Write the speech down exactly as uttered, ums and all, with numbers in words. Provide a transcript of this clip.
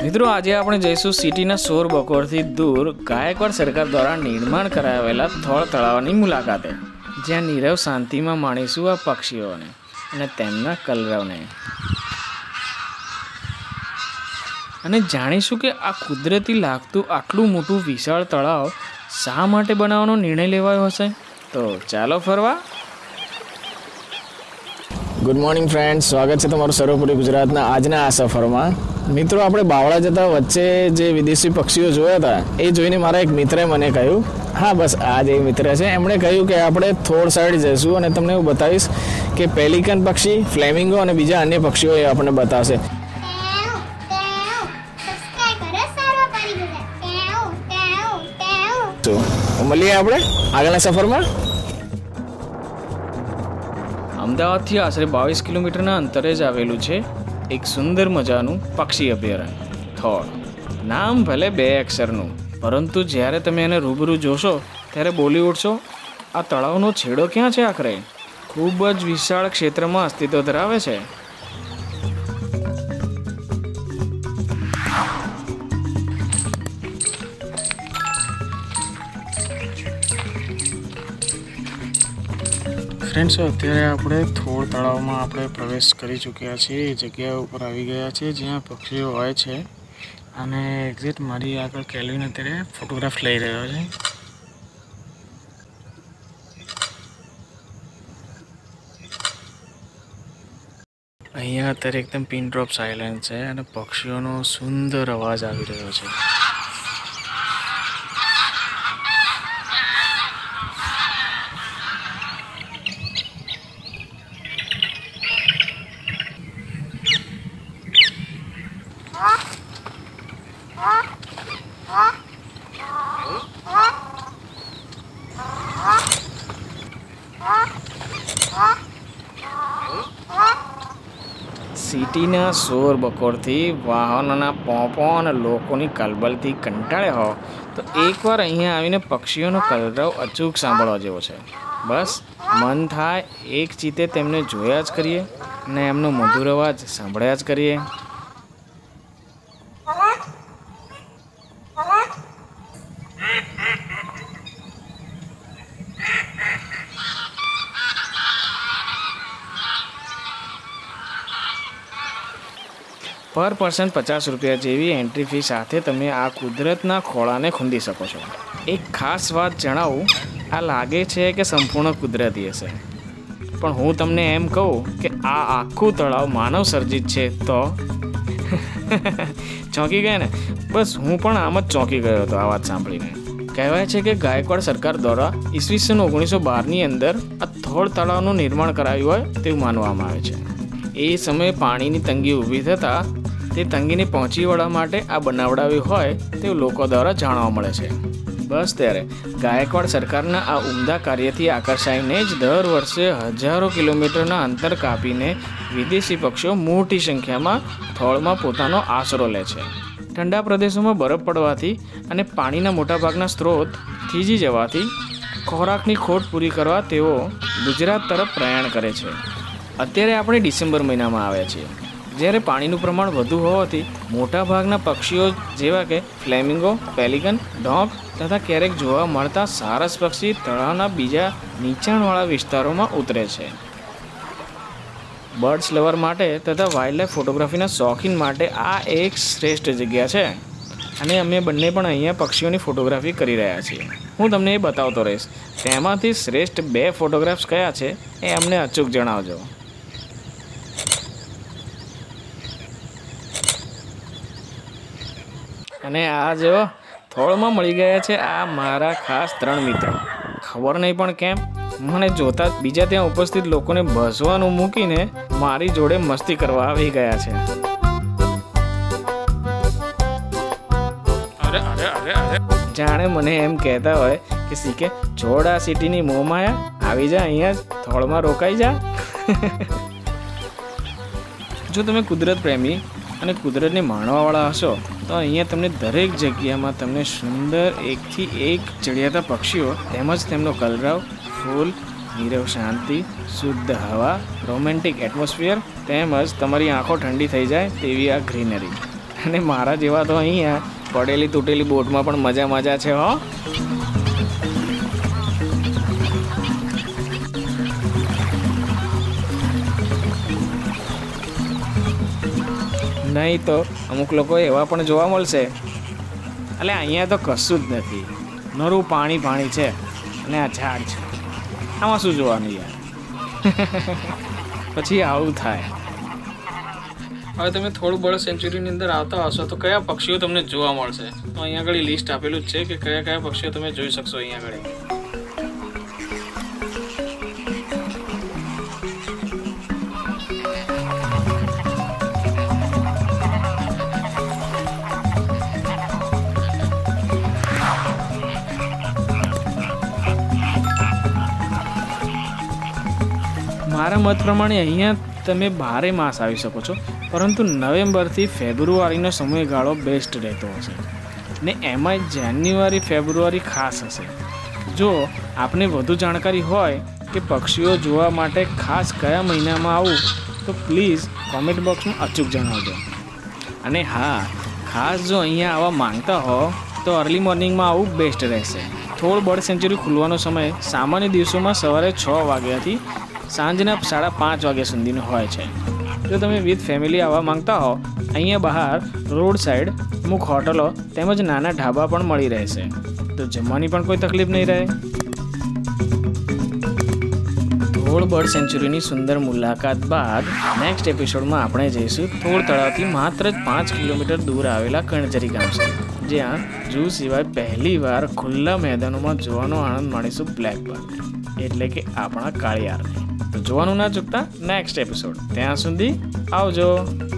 મિત્રો આજે આપણે જઈશું સિટીના શોર બકોરથી દૂર ગાયકવાડ સરકાર દ્વારા નિર્માણ કરાવેલા થોળ તળાવની મુલાકાતે, જ્યાં નીરવ શાંતિમાં માણીશું આ પક્ષીઓને અને તેમના કલરવને, અને જાણીશું કે આ કુદરતી લાગતું આટલું મોટું વિશાળ તળાવ શા માટે બનાવવાનો નિર્ણય લેવાયો હશે. તો ચાલો ફરવા. ગુડ મોર્નિંગ ફ્રેન્ડ્સ, સ્વાગત છે તમારું સર્વોપરી ગુજરાતના આજના આ સફરમાં. મિત્રો, આપણે બાવળા જતા વચ્ચે જે વિદેશી પક્ષીઓ જોયા હતા એ જોઈને મારા એક મિત્રે મને કહ્યું, હા બસ આ જે મિત્ર છે, એમણે કહ્યું કે આપણે થોડ સાઈડ જઈશું અને તમને હું બતાવીશ કે પેલિકન પક્ષી, ફ્લેમિંગો અને બીજા અન્ય પક્ષીઓ એ આપણને બતાવશે. તો મળીએ આપણે આગળના સફરમાં. અમદાવાદથી આશરે બાવીસ કિલોમીટરના અંતરે જ આવેલું છે એક સુંદર મજાનું પક્ષી અભયારણ્ય થોળ. નામ ભલે બે અક્ષરનું, પરંતુ જ્યારે તમે એને રૂબરૂ જોશો ત્યારે બોલી ઉઠશો, આ તળાવનો છેડો ક્યાં છે? આખરે ખૂબ જ વિશાળ ક્ષેત્રમાં અસ્તિત્વ ધરાવે છે. ફ્રેન્ડ્સો, અત્યારે આપણે થોળ તળાવમાં આપણે પ્રવેશ કરી ચૂક્યા છીએ. એ જગ્યા ઉપર આવી ગયા છે જ્યાં પક્ષીઓ હોય છે, અને એક્ઝેક્ટ મારી આગળ કેલ્વિન અત્યારે ફોટોગ્રાફ લઈ રહ્યો છે. અહીંયા અત્યારે એકદમ પિન ડ્રોપ સાયલેન્સ છે અને પક્ષીઓનો સુંદર અવાજ આવી રહ્યો છે. સિટીના શોર બકોરથી, વાહનોના પોંપો અને લોકોની કલબલથી કંટાળ્યા હો તો એકવાર અહીંયા આવીને પક્ષીઓનો કલરવ અચૂક સાંભળવા જેવો છે. બસ મન થાય એક ચીતે તેમને જોયા જ કરીએ અને એમનો મધુર અવાજ સાંભળ્યા જ કરીએ. પર પર્સન પચાસ રૂપિયા જેવી એન્ટ્રી ફી સાથે તમે આ કુદરતના ખોળાને ખૂંદી શકો છો. એક ખાસ વાત જણાવું, આ લાગે છે કે સંપૂર્ણ કુદરતી હશે, પણ હું તમને એમ કહું કે આ આખું તળાવ માનવ સર્જિત છે તો ચોંકી ગયા ને? બસ હું પણ આમ જ ચોંકી ગયો હતો આ વાત સાંભળીને. કહેવાય છે કે ગાયકવાડ સરકાર દ્વારા ઈસવીસન ઓગણીસો બારની અંદર આ થોળ તળાવનું નિર્માણ કરાયું હોય તેવું માનવામાં આવે છે. એ સમયે પાણીની તંગી ઊભી થતાં તે તંગીને પહોંચી વળવા માટે આ બનાવડાવ્યું હોય તેવું લોકો દ્વારા જાણવા મળે છે. બસ ત્યારે ગાયકવાડ સરકારના આ ઉમદા કાર્યથી આકર્ષાઈને જ દર વર્ષે હજારો કિલોમીટરના અંતર કાપીને વિદેશી પક્ષીઓ મોટી સંખ્યામાં થોળમાં પોતાનો આશરો લે છે. ઠંડા પ્રદેશોમાં બરફ પડવાથી અને પાણીના મોટાભાગના સ્ત્રોત થીજી જવાથી ખોરાકની ખોટ પૂરી કરવા તેઓ ગુજરાત તરફ પ્રયાણ કરે છે. અત્યારે આપણે ડિસેમ્બર મહિનામાં આવ્યા છીએ, જ્યારે પાણીનું પ્રમાણ વધુ હોવાથી મોટાભાગના પક્ષીઓ જેવા કે ફ્લેમિંગો, પેલિકન, ડોગ તથા ક્યારેક જોવા મળતા સારસ પક્ષી તળાવના બીજા નીચાણવાળા વિસ્તારોમાં ઉતરે છે. બર્ડ્સ લવર માટે તથા વાઇલ્ડલાઇફ ફોટોગ્રાફીના શોખીન માટે આ એક શ્રેષ્ઠ જગ્યા છે, અને અમે બંને પણ અહીંયા પક્ષીઓની ફોટોગ્રાફી કરી રહ્યા છીએ. હું તમને એ બતાવતો રહીશ. તેમાંથી શ્રેષ્ઠ બે ફોટોગ્રાફ્સ કયા છે એ અમને અચૂક જણાવજો. અને આ જો થોળમાં મળી ગયા છે આ મારા ખાસ ત્રણ મિત્રો. ખબર નહીં પણ કેમ મને જોતા બીજા ત્યાં ઉપસ્થિત લોકોને ભસવાનું મૂકીને મારી જોડે મસ્તી કરવા આવી ગયા છે. અરે અરે અરે અરે જાણે મને એમ કહેતા હોય કે સીકે છોડ આ સિટીની મોહમાયા, આવી જા અહીંયા જ થોળમાં રોકાઈ જા. જો તમે કુદરત પ્રેમી અને કુદરતને માણવાવાળા હશો તો અહીંયા તમને દરેક જગ્યામાં તમને સુંદર એકથી એક ચડિયાતા પક્ષીઓ તેમજ તેમનો કલરવ, ફૂલ, નીરવ શાંતિ, શુદ્ધ હવા, રોમેન્ટિક એટમોસ્ફિયર તેમજ તમારી આંખો ઠંડી થઈ જાય તેવી આ ગ્રીનરી અને મારા જેવા તો અહીંયા પડેલી તૂટેલી બોટમાં પણ મજા મજા છે હો. નહીં તો અમુક લોકો એવા પણ જોવા મળશે, એટલે અહીંયા તો કશું જ નથી, નરું પાણી પાણી છે અને આ ઝાડ છે, આમાં શું જોવાનું યાર. પછી આવું થાય. હવે તમે થોડું બર્ડ સેન્ચુરીની અંદર આવતા હશો તો કયા પક્ષીઓ તમને જોવા મળશે, તો અહીંયા આગળ લિસ્ટ આપેલું જ છે કે કયા કયા પક્ષીઓ તમે જોઈ શકશો અહીંયા આગળ. મારા મત પ્રમાણે અહીંયા તમે બારે માસ આવી શકો છો, પરંતુ નવેમ્બરથી ફેબ્રુઆરીનો સમયગાળો બેસ્ટ રહેતો હશે ને એમાં જાન્યુઆરી ફેબ્રુઆરી ખાસ હશે. જો આપને વધુ જાણકારી હોય કે પક્ષીઓ જોવા માટે ખાસ કયા મહિનામાં આવું તો પ્લીઝ કોમેન્ટ બોક્સમાં અચૂક જણાવજો. અને હા, ખાસ જો અહીંયા આવવા માંગતા હો તો અર્લી મોર્નિંગમાં આવું બેસ્ટ રહેશે. થોડ બર્ડ સેન્ચુરી ખુલવાનો સમય સામાન્ય દિવસોમાં સવારે છ વાગ્યાથી સાંજના સાડા પાંચ વાગ્યા સુધીનો હોય છે. જો તમે વિથ ફેમિલી આવવા માંગતા હો, અહીંયા બહાર રોડ સાઈડ અમુક હોટલો તેમજ નાના ઢાબા પણ મળી રહેશે, તો જમવાની પણ કોઈ તકલીફ નહીં રહે. થોડ બર્ડ સેન્ચુરીની સુંદર મુલાકાત બાદ નેક્સ્ટ એપિસોડમાં આપણે જઈશું થોડ તળાવથી માત્ર જ પાંચ કિલોમીટર દૂર આવેલા કણજરી ગામ છે, જ્યાં જૂ સિવાય પહેલી વાર ખુલ્લા મેદાનોમાં જોવાનો આનંદ માણીશું બ્લેક બર્ડ, એટલે કે આપણા કાળિયારને. તો જોવાનું ના ચૂકતા નેક્સ્ટ એપિસોડ. ત્યાં સુધી આવજો.